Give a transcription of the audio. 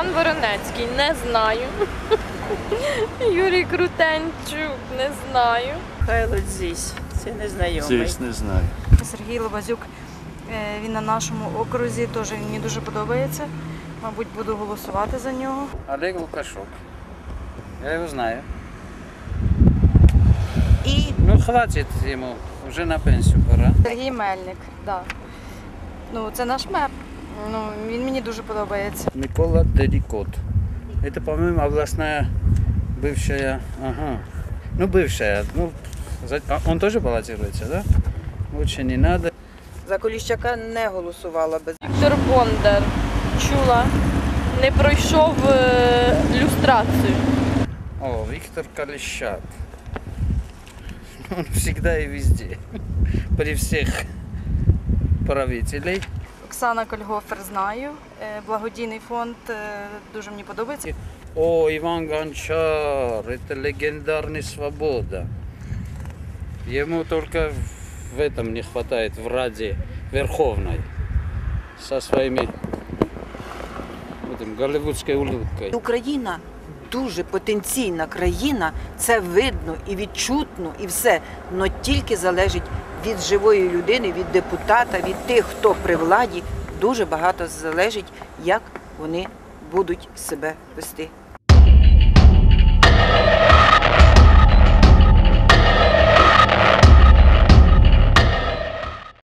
Богдан Воронецький, не знаю. Юрій Крутенчук, не знаю. Михайло Дзісь, це незнайомий. Здесь не знаю. Сергій Лобазюк, він на нашому окрузі, теж мені дуже подобається. Мабуть, буду голосувати за нього. Олег Лукашук. Я его знаю. І Ну, хватит ему, уже на пенсию пора. Сергій Мельник, да. Ну, це наш мер. Ну, він мені дуже подобається. Микола Деликот. Это, по-моему, областная бывшая, ну, бывшая, ну, он тоже баллотируется, да? Лучше не надо. за Коліщака не голосувала без. Віктор Бондар, чула, не пройшов люстрацію. О, Виктор Колещак. Он всегда и везде. При всех правителей. Оксана Кольгофер знаю. Благодійний фонд дуже мені подобається. О, Иван Гончар, это легендарный «Свобода». Ему только в этом не хватает, в Раде Верховной, со своими голливудской улыбкой. Україна дуже потенційна країна, це видно і відчутно, і все. Но тільки залежить від живої людини, від депутата, від тих, хто при владі. Дуже багато залежить, як вони будуть себе вести.